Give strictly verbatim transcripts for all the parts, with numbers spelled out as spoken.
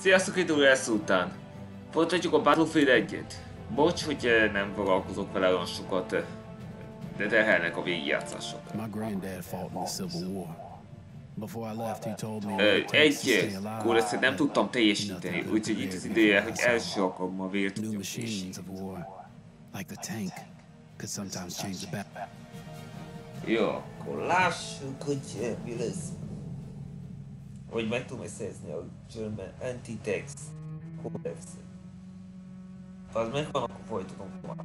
Sziasztok, idő lesz után. Folytatjuk a Battlefield egyet. Bocs, hogy nem foglalkozok vele olyan sokat, de terhelnek a végigjátszások. My granddad fought in the Civil War. Before I left, he told me Egy kóreszet nem tudtam teljesíteni, úgyhogy itt az ideje, hogy első alkalommal vért new tudjam machines teljesíteni. of war, like the tank, could sometimes change the battle. Jó, akkor lássuk, hogy mi lesz. Hogy meg tudom szerezni a German Anti-Tax Codex. Ha az megvan, akkor folytatom tovább.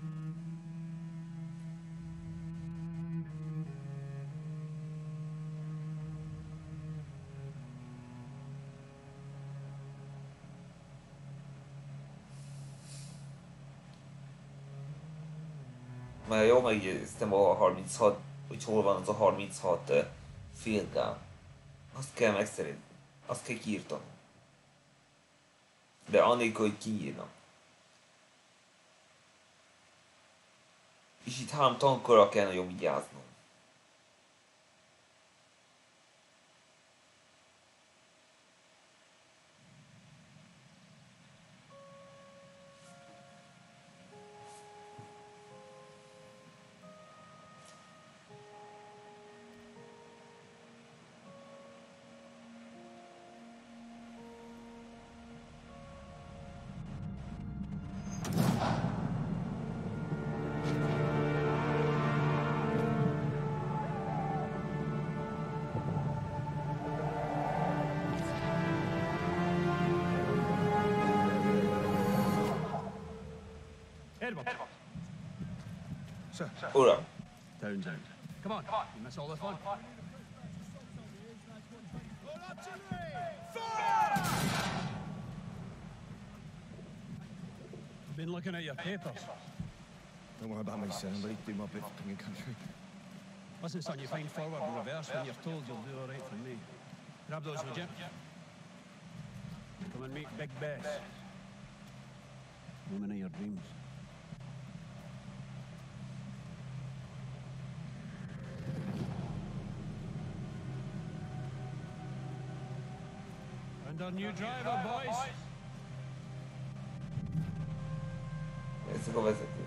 Már jól megjegyeztem a harminchat, hogy hol van az a harminchat uh, field gun. Azt kell megszerezni. Azt kell kiírtanom. De annélkül, hogy kiírnak. És itt három tankra kell nagyon vigyáznom. Edward. Sir. Uram. Turns out. Come on. Come on. You miss all the fun. Been looking at your papers. Don't worry about me, son. I'm ready to do my bit for king and country. Listen, son, you find forward and reverse when you're told you'll do all right for me. Grab those, would you? Come and meet Big Bess. Woman of your dreams. And our new driver, boys. Ezek a vezető.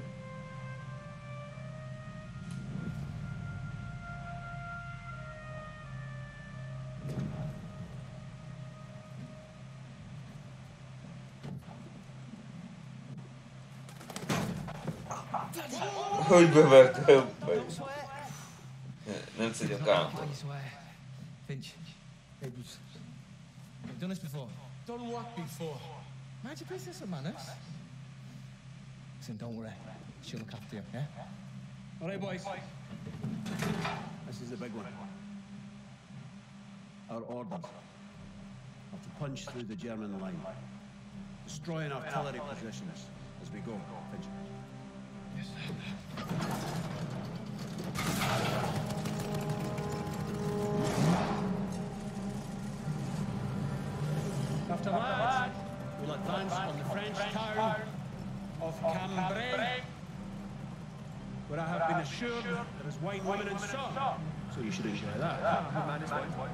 Hogy bevertem meg? Nem szedjük ám. Finch. You've done this before. Done what before? Mind your business, Manus. Listen, don't worry. She'll look after you, yeah? All right, boys. This is the big one. Our orders are to punch through the German line, destroying artillery positions as we go. Finch. Yes, sir. After that, we'll advance on the French town of Cambrai, where I have been assured there is wine, women, and song. So you should enjoy that. Good man is wine.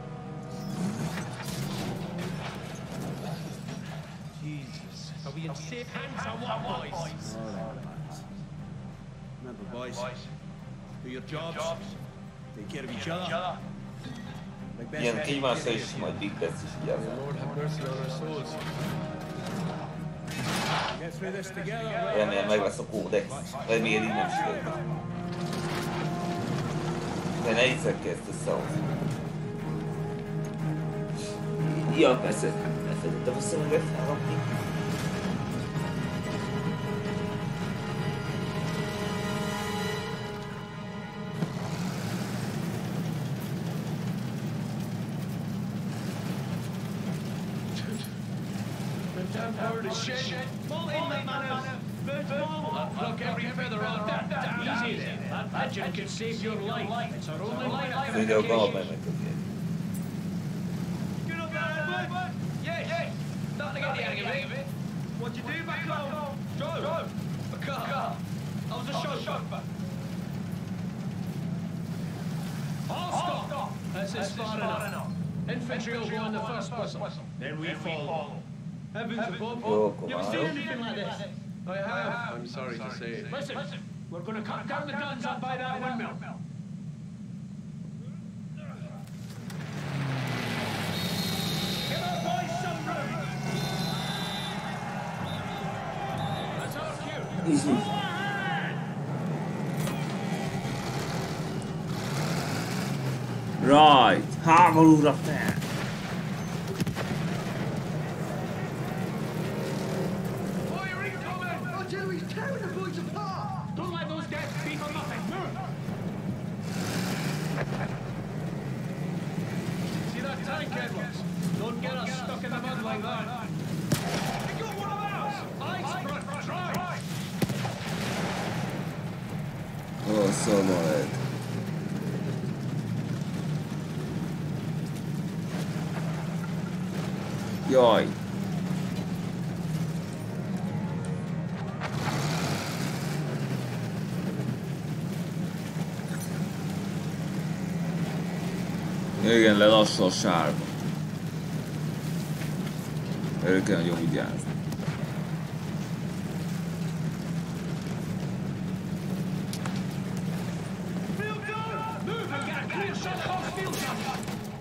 Jesus. Are we in safe hands or what, boys? All right, lads. Remember, boys, do your jobs, take care of each other. Ilyen kívánszal is majd Big Bess is vigyázzál. Lord have mercy on our souls. Get through this together. Remélem meg lesz a kódex. Remélem így nem is lenne. De ne egyszer kezd összehozni. Ja, persze. Elfelejtettem a szemüveget felrakni. Power to shit. Fall in, my man. First ball. Look, every feather on that. Easy there. That legend can save your life. It's our only line of Videóban communication. megmegyek. Get up there, Edward. Yes, yes. Starting to get the hang of it. What'd you do back home? Drove. Drove. A car. I was a chauffeur. All stop. This is far enough. Infantry will go on the first whistle. Then we follow. Heavens above. Jó, akkor You ever seen várok. anything like this? I have. I'm sorry to say it. Listen, we're going to cut down the guns up by that windmill. Give our boys some room. That's our cue. Easy. Move ahead. Right, háborúra fel! Fire incoming! I tell you, he's tearing the boys apart! Don't let those guys beat for nothing. Move! See that tank, Edwards? Don't get us stuck in the mud like that. You got one of ours! Ice front, try! Ó, szomorúd. Jaj! Igen, lelassul a sárba. Erre kell nagyon vigyázni. Field gun! Move and get a clear shot of those field guns!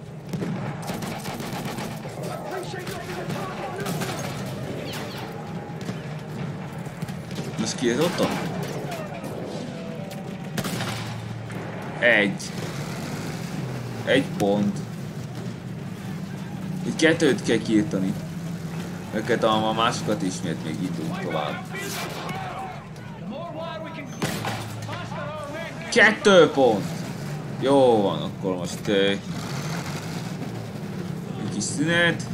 Most ki ez ott? Egy. Egy pont. Itt kettőt kell kiírtani. Őket a másokat ismét még jutunk tovább. Kettő pont! Jó van, akkor most uh, egy kis szünet.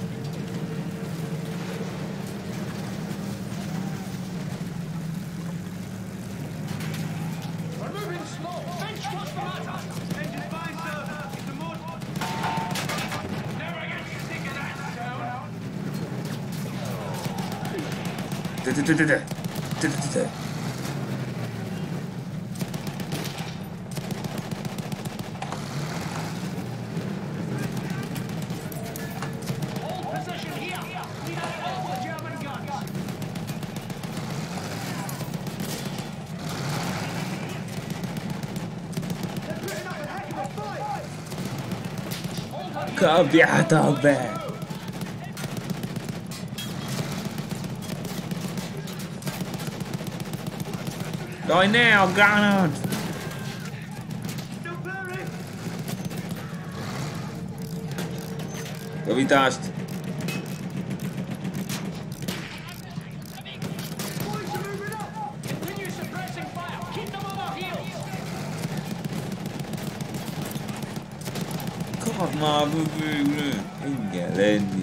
De de de de de de de de. Kapjátok be! Jaj, ne a granát! Javítást! Kapd már végül! Igen, lenni!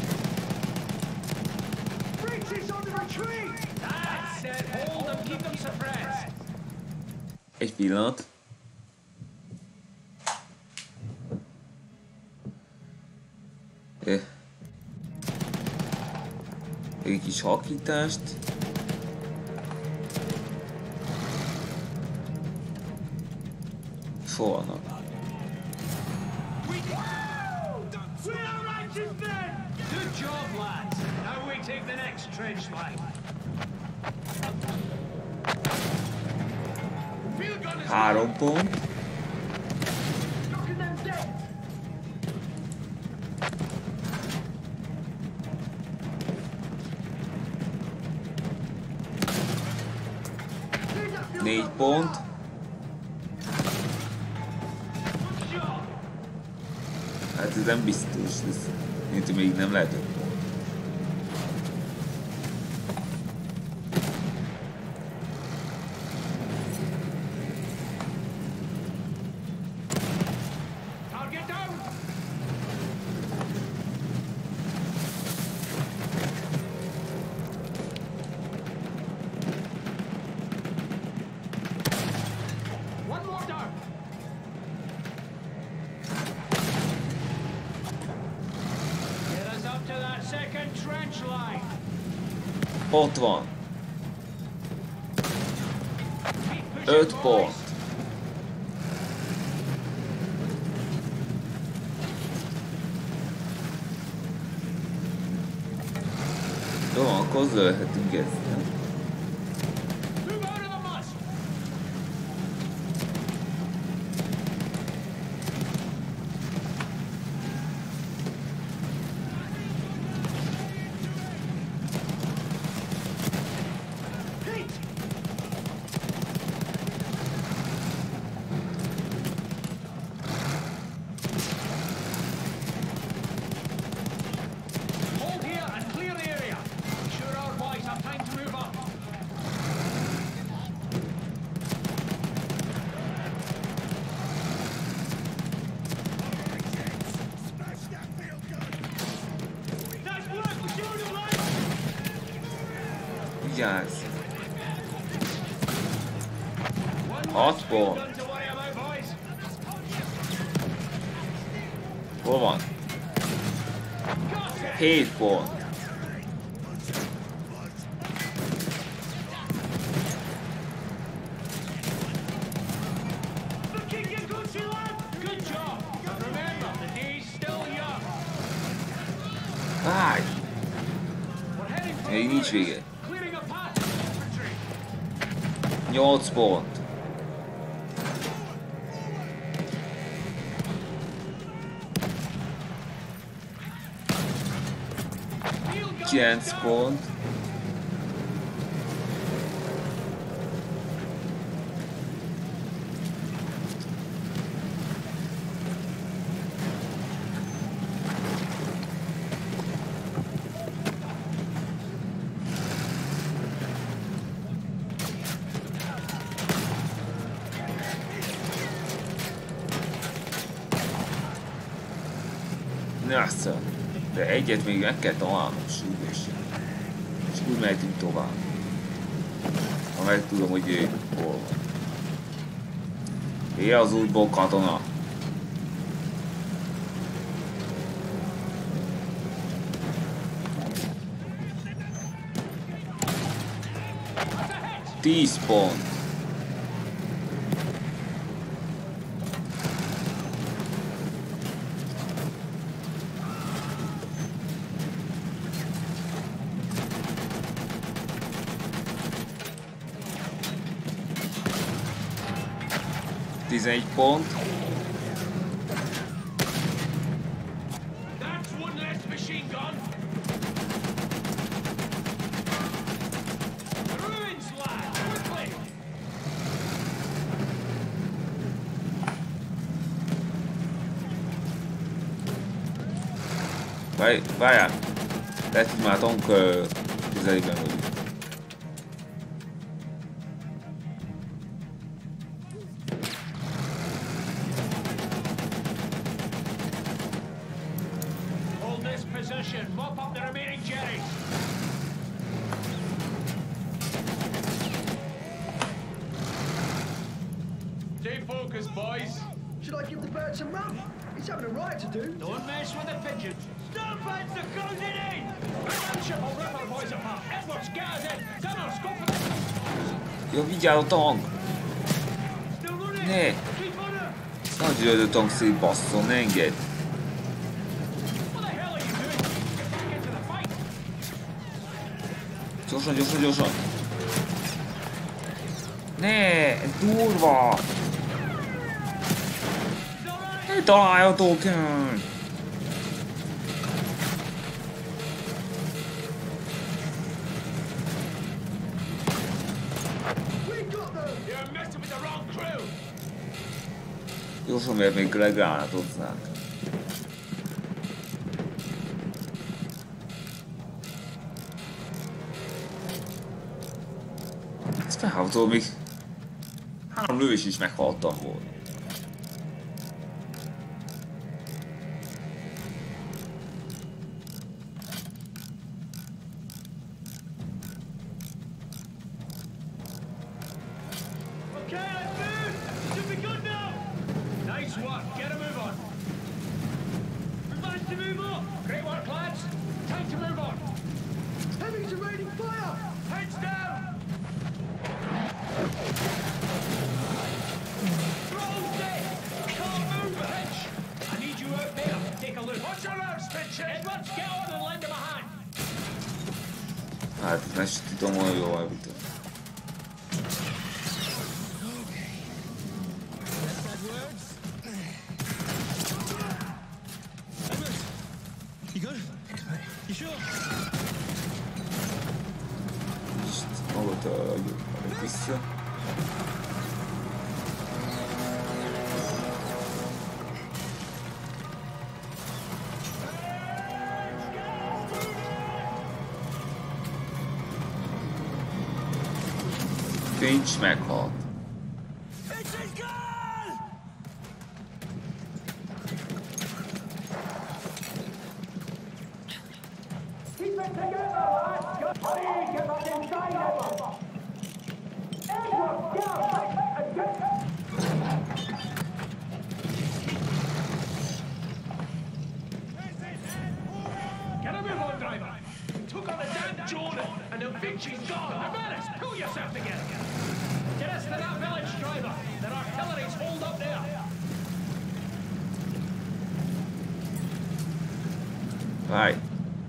Egy pillanat. Eh. Egy kis hakítást. Szólnak. Good job, lads. Now we take the next trench line. Három pont. Négy pont. Hát ez nem biztos, ez mint még nem lehet öt pont. Ott van. Öt pont. akkor zölhetünk ezt, nem? Vigyázz! Hat pont! Hol van? Hét pont! Várj! Még nincs vége. Nyolc pont. Kilenc pont. Nasza, de egyet még meg kell találnom sürgősen. És úgy mehetünk tovább. Ha meg tudom, hogy ő hol van. Éj az útból katona. Tíz pont. tizenegy pont. Várj, várjál! Lehet, hogy már tank közelében vagyunk. Jó, vigyázz a tank! Ne! Nagy lődő tank szétbasszon, ne engedd! Gyorsan, gyorsan, gyorsan! Ne! Ez durva! Ne találjatok el! Gyorsan, mert még legállát hozzánk. Ez felháborító, még három lövés is meghaltam volna. Hát, ezt tudom, olyan jól elvitem. Magot adjuk vissza. Finch meghalt. Várj.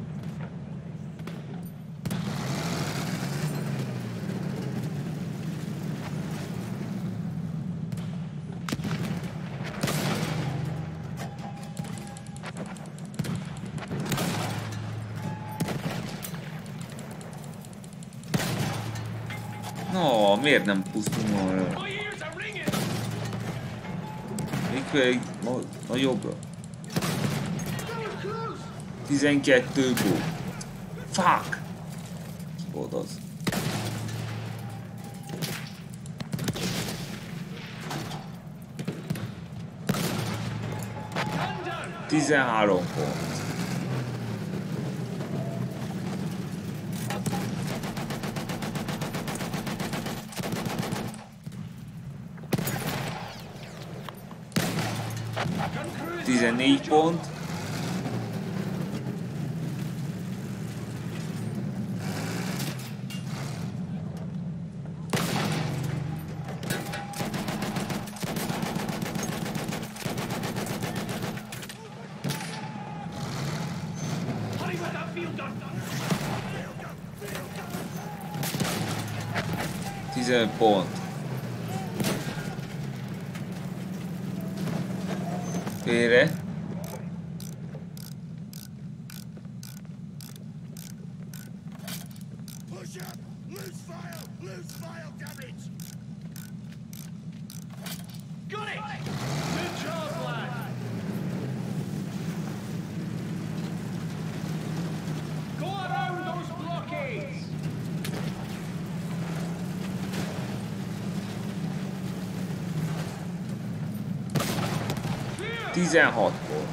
No, miért nem pusztulunk arra? Még a jobbra. tizenkettő gól. Fuck! Ki volt az? tizenhárom pont. tizennégy pont. tizenöt pont. Félre. tizenhat pont.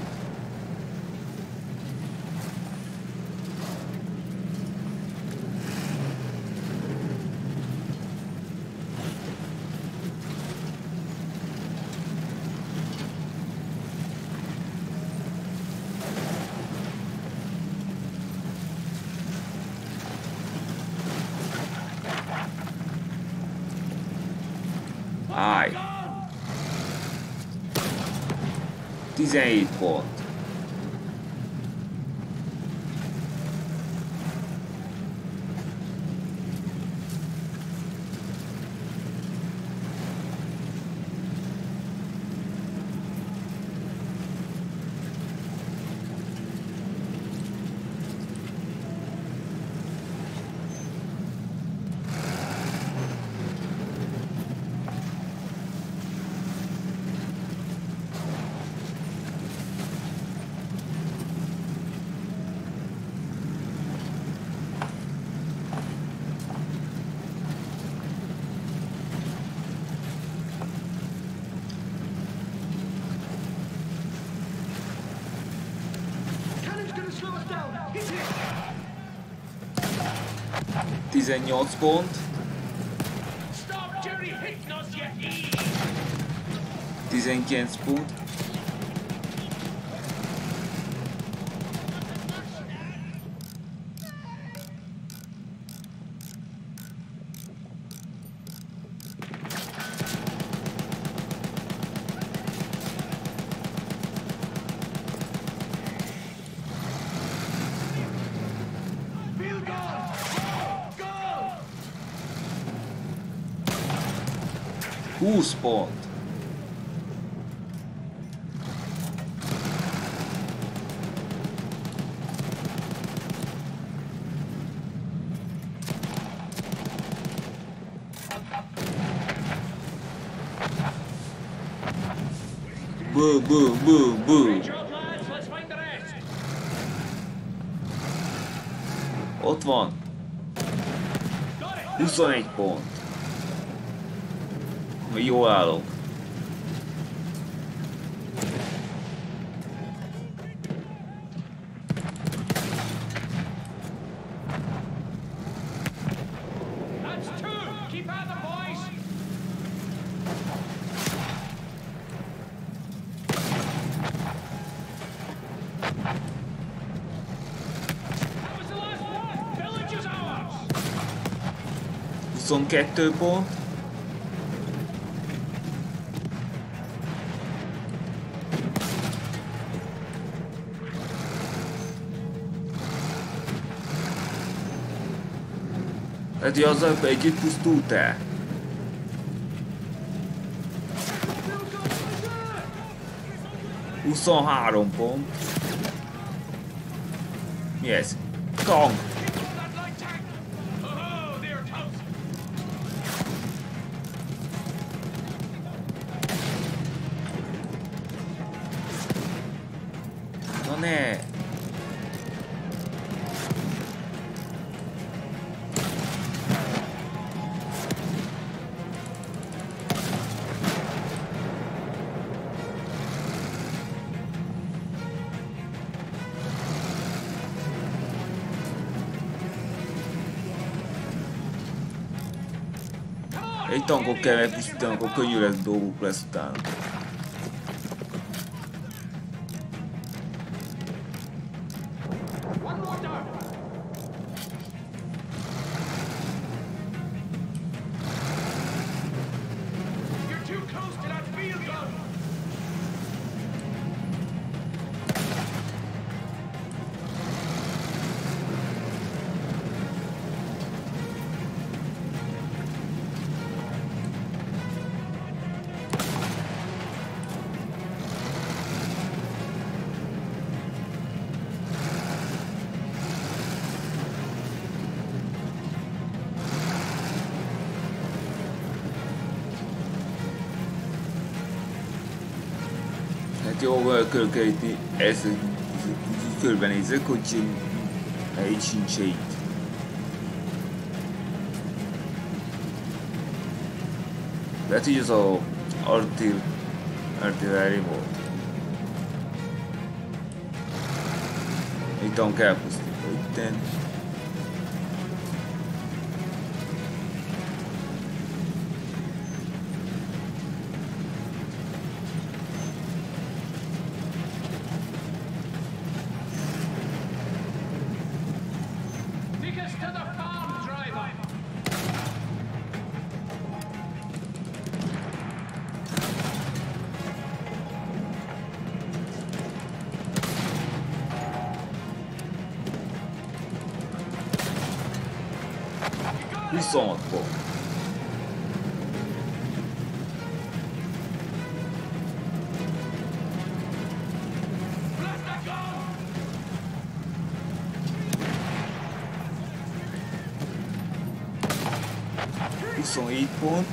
Állj! tizenhét pont. tizennyolc pont. tizenkilenc pont. húsz pont. Boo, boo, boo, boo. Ott van. huszonegy pont. Jól állok. huszonkettő pont. Tehát azzal együtt pusztult-e? huszonhárom pont. Mi ez? Tank! Na ne! Egy tankot kell megpusztítani, akkor könnyű lesz dolguk lesz utána. Jó, körülkelítni, ez körbenézek, hogy így sincs itt. Lehet, hogy ez az artil, artillery volt. Egy tank elpusztítva itten. huszonhat pont. huszonhét pont.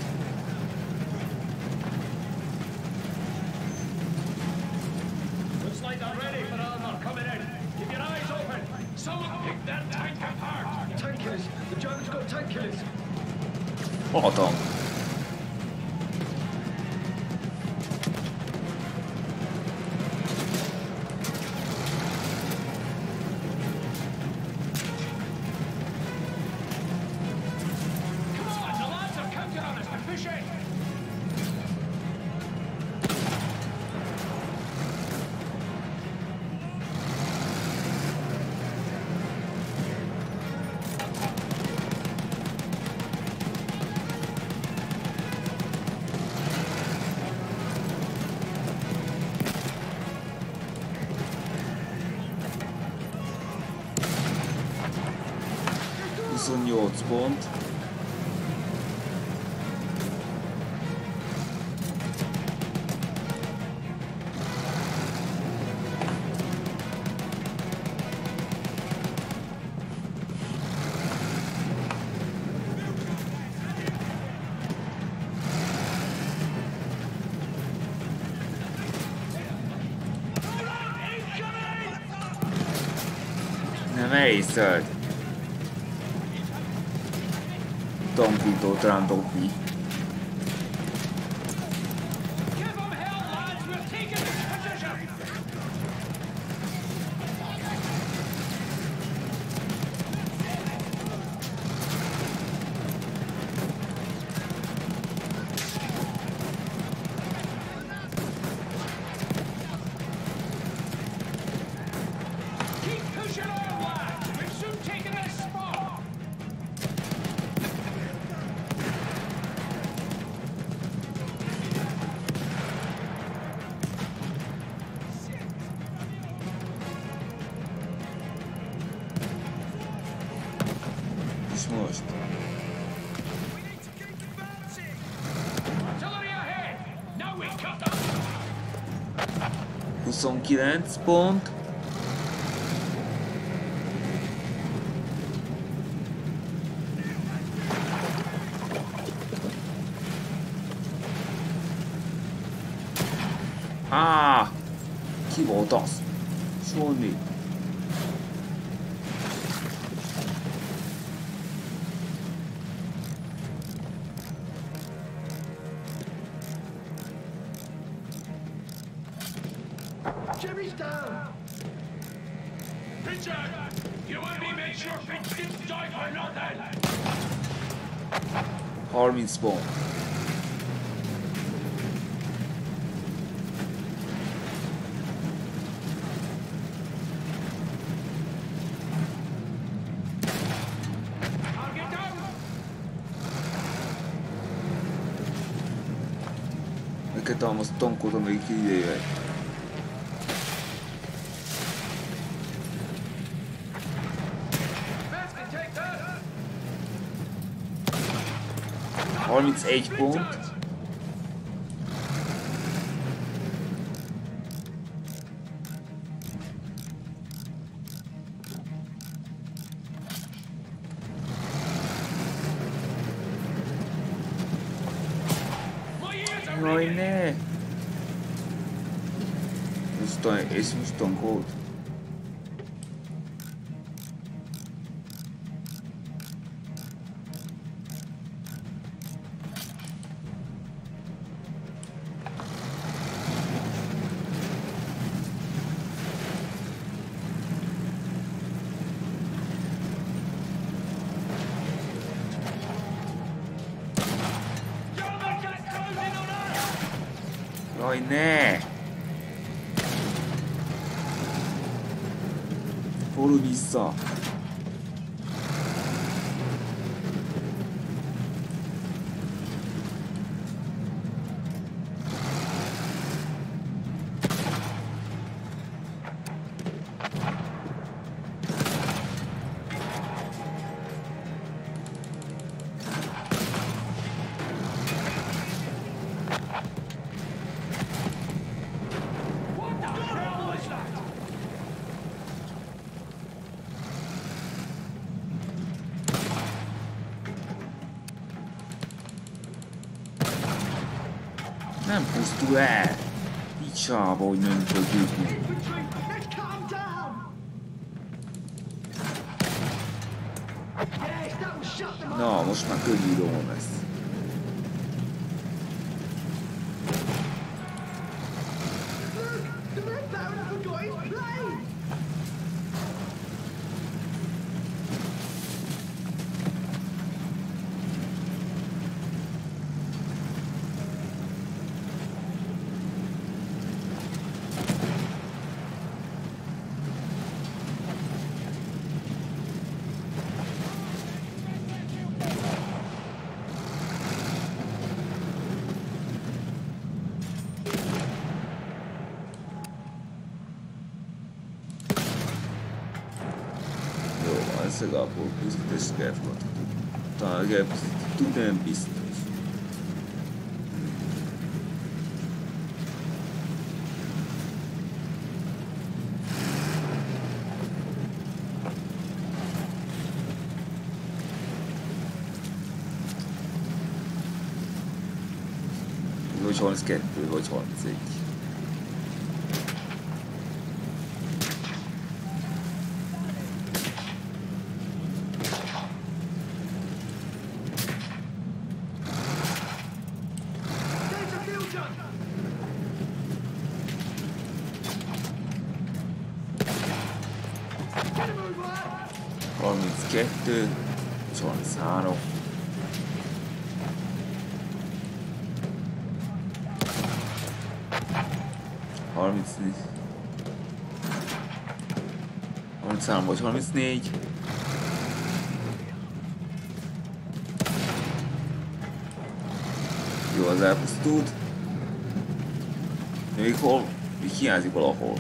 Looks like they're ready for armor coming in. Keep your eyes open. Someone pick that tank apart. Tank killers. The Germans got tank killers. A tank. Come on, the lads are counting on us to push in. huszonnyolc pont. Nem elészel. Tankító talán dobni. Most. huszonkilenc pont. Ah! Ki volt az? Sonny. Jimmy's down! Richard! You want me to make sure Fitch didn't die for nothing! harminc pont. I'll get down! Neked almoz tankot, amelyik idejével. harmincegy pont. Jaj, ne! Most és most tankot. Jaj, ne! Fordulj vissza! Nem pusztul el! Picsába, hogy nem tud jutni. Na, most már könnyű dolgom lesz. Legalább pusztítás kell fogadható. Talán kell pusztítani, nem biztos. Vagy harminckettő, vagy harmincegy. harminckettő, huszonhárom. harmincnégy. harminchárom vagy harmincnégy. Jó, az elpusztult. De még hol? Még hiányzik valahol.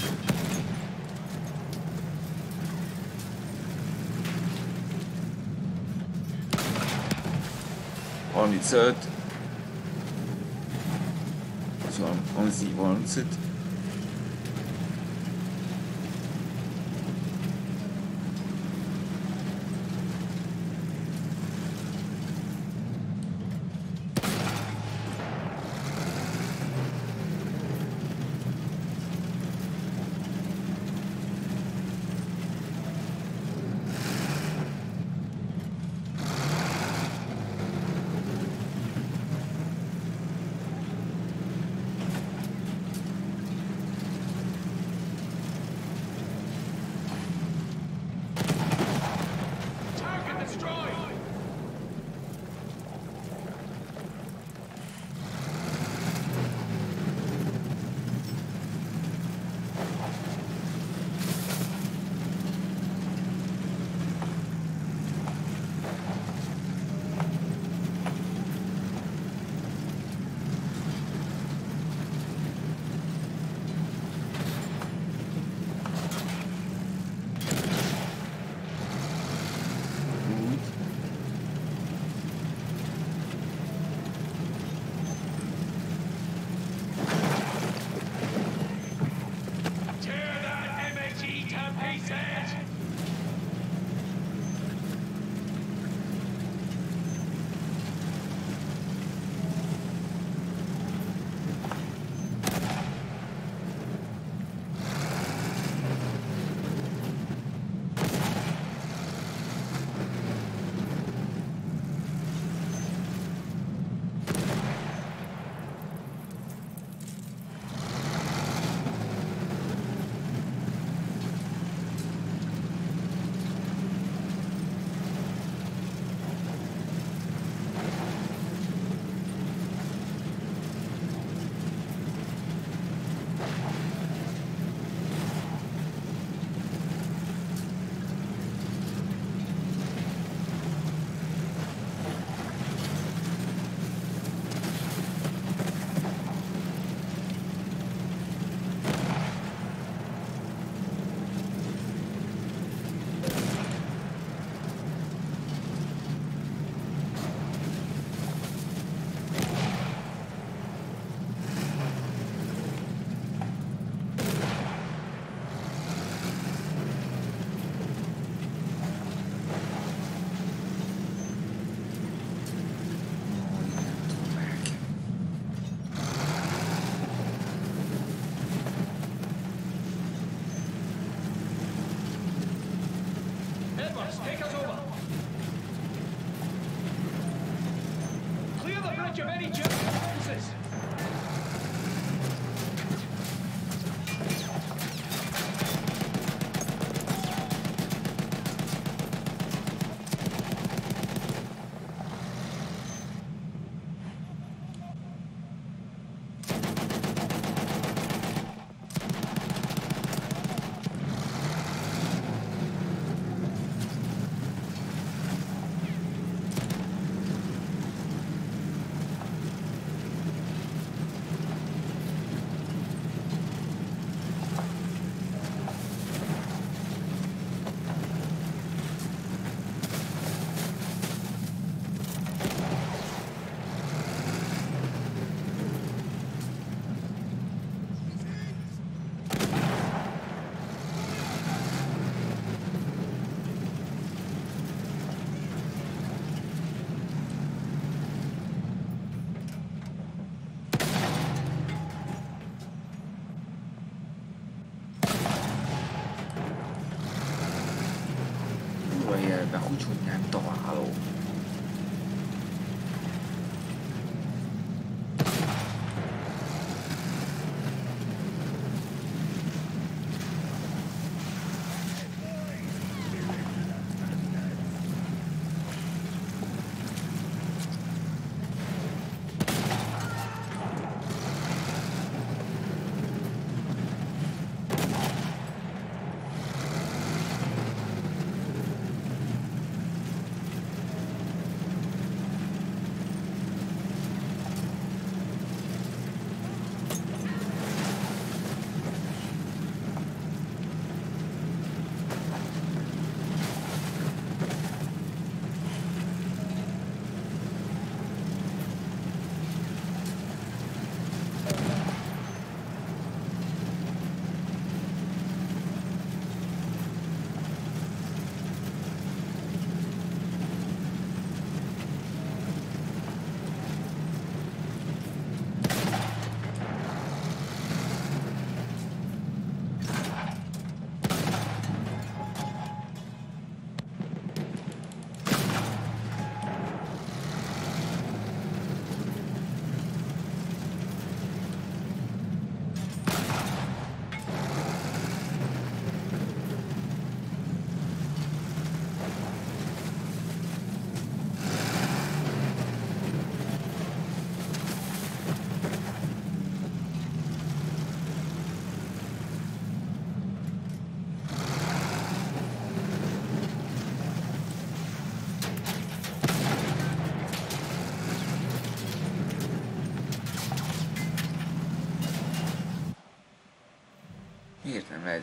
harmincöt. harmincnégy, harmincöt. Take us over. Clear the bridge of any German forces. Ilyenbe hogy hogy nem találom.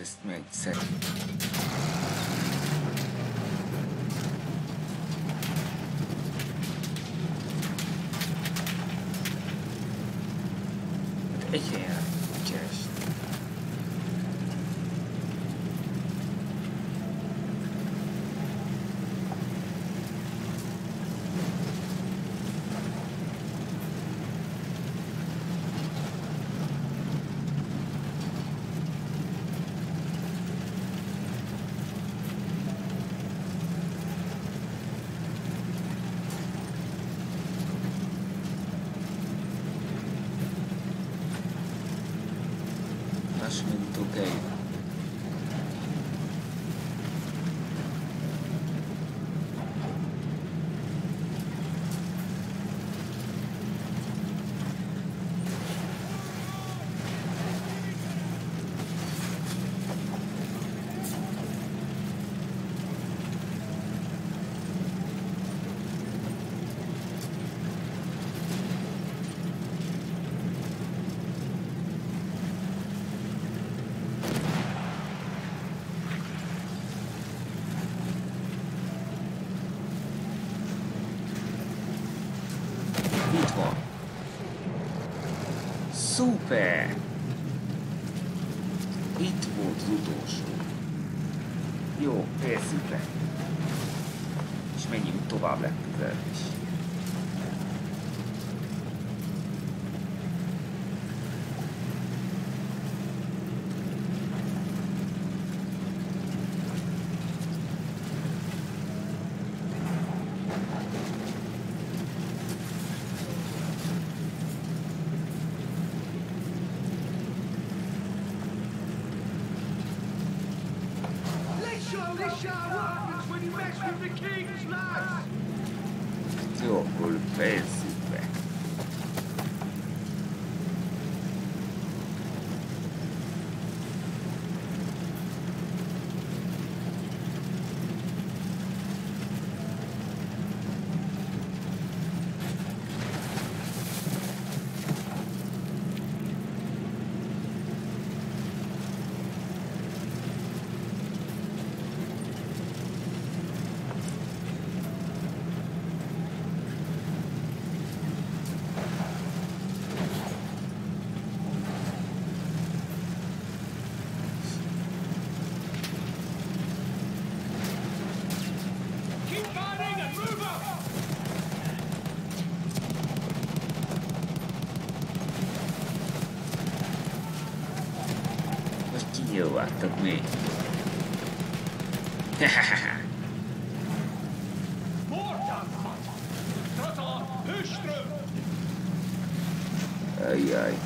ezt meg szerintem. Hát egy helyen keresni. Szuper! Itt volt az utolsó. Jó, fejezzük le. És menjünk tovább legközelebb is. Jó, akkor fejezzük be. Kinyilvántak még. Ajjaj.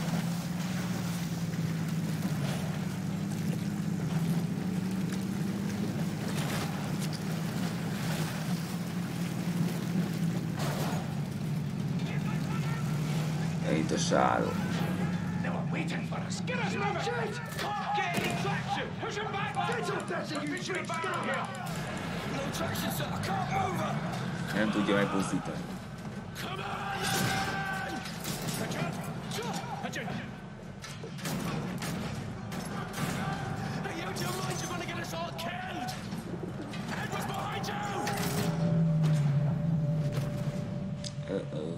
Itt a sáró. Waiting for us. Get us moving! Can't get any traction! Push him back! Get up there, so you big scum! No traction, sir. I can't move her! Nem tudja megbuzdítani. Come on! Hey, out your mind! You're gonna get us all killed! Edward's behind you! Uh-oh.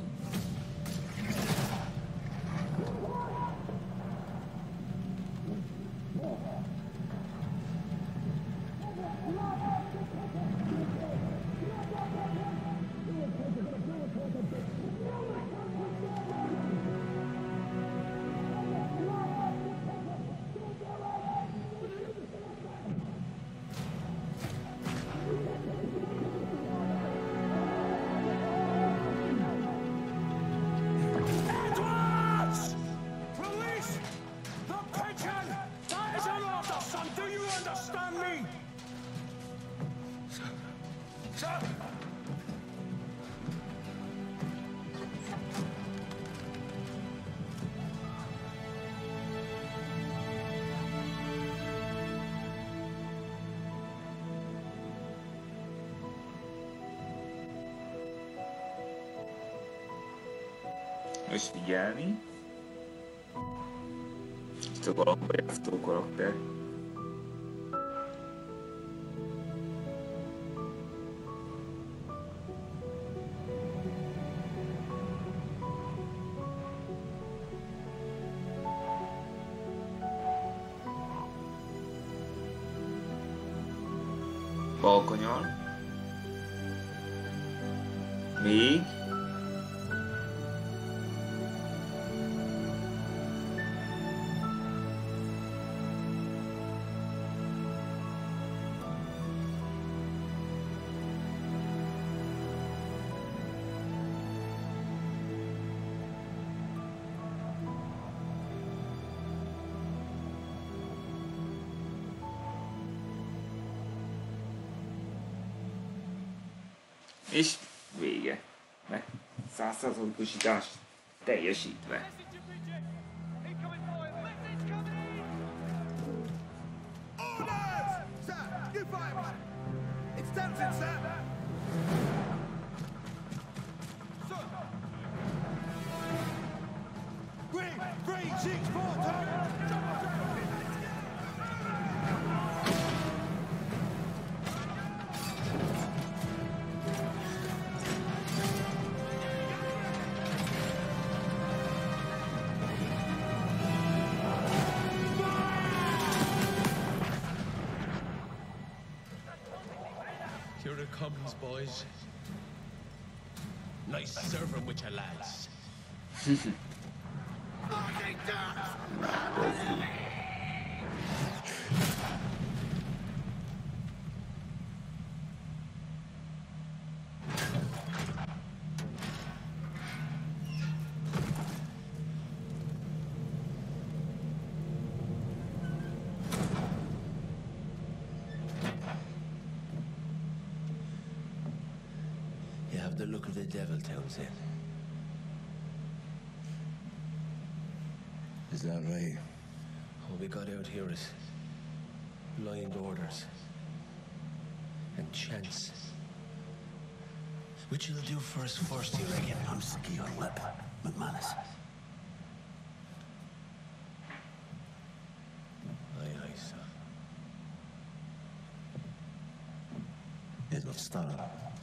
Most figyelni. Itt a galamba játszó karakter. Balkonyol. Még. És vége. Meg százszázalékosítás teljesítve. Here it comes, boys. Nice serving with your lads. You have the look of the devil, Townsend. Is that right? All we got out here is blind orders and chance. Which you'll do first, first, you reckon? I'm sick of your lip, McManus. Aye, aye, sir. It'll start.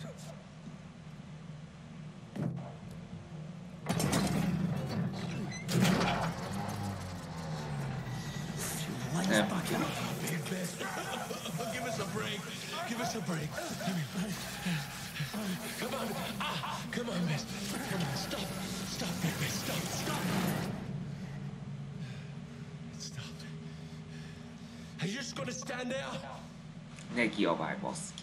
Yeah. Give us a break. Give us a break. Come on. Ah, come on, miss. Come on, stop. Stop, miss. Stop, stop. It stopped. Are you just gonna stand there? Ne kiabálj, baszki.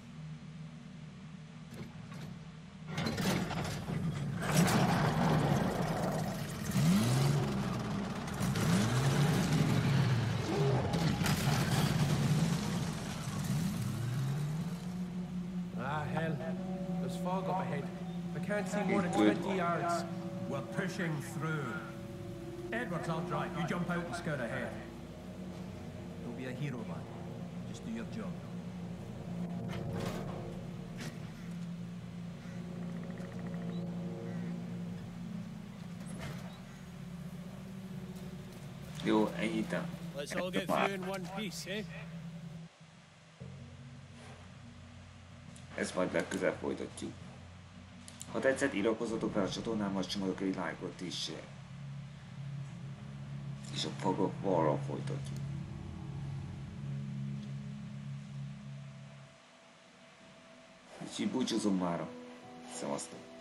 Ah, hell. There's fog up ahead. I can't see more than twenty yards. We're pushing through. Edwards, I'll drive. You jump out and scout ahead. Don't be a hero, man. Just do your job. Jó, ennyit nem. Let's all get through in one piece, eh? Ezt majd legközelebb folytatjuk. Ha tetszett, iratkozzatok fel a csatornámmal, csomagok egy lájkot is. És a fogok balra folytatjuk. Úgyhogy búcsúzom mára. Szevasztok!